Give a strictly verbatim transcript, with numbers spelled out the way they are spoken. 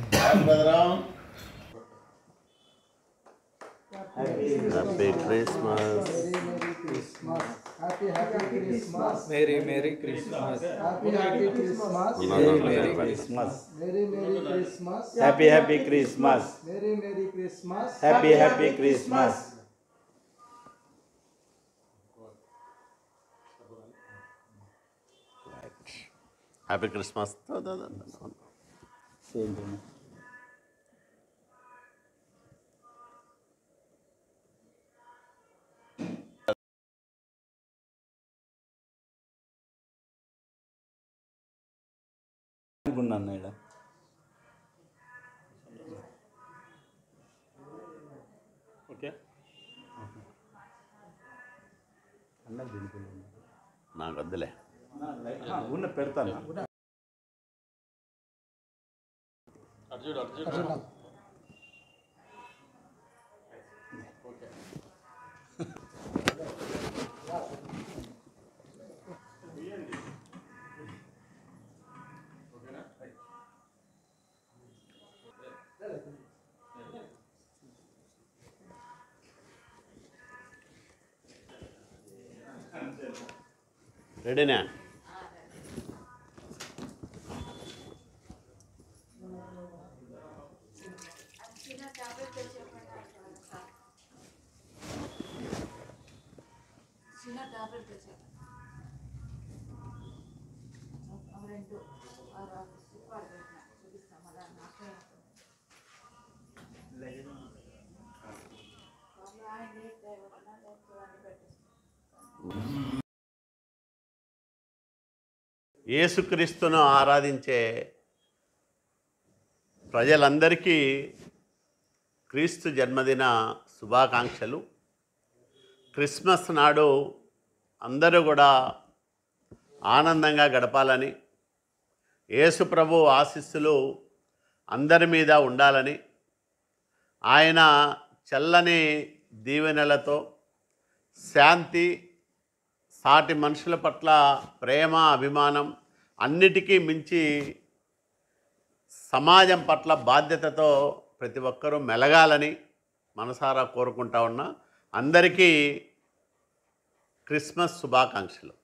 Happy Christmas. Happy Happy Christmas. Merry Merry Christmas. Happy Happy Christmas. Merry Merry Christmas. Merry Merry Christmas. Happy Happy Christmas. Merry Merry Christmas. Happy Happy Christmas. Happy Christmas. Same thing. అనుకున్నాను ఇక్కడ okay అన్నది దింపులు నాకు వద్దులే ఉన్న పెడతాను అర్జున్ అర్జున్ రెడీనా? యేసుక్రీస్తును ఆరాధించే ప్రజలందరికీ క్రీస్తు జన్మదిన శుభాకాంక్షలు. క్రిస్మస్ నాడు అందరూ కూడా ఆనందంగా గడపాలని, యేసు ప్రభు ఆశీస్సులు అందరి మీద ఉండాలని, ఆయన చల్లని దీవెనలతో శాంతి, సాటి మనుషుల పట్ల ప్రేమ, అభిమానం, అన్నిటికీ మించి సమాజం పట్ల బాధ్యతతో ప్రతి ఒక్కరూ మెలగాలని మనసారా కోరుకుంటా ఉన్నా. అందరికీ క్రిస్మస్ శుభాకాంక్షలు.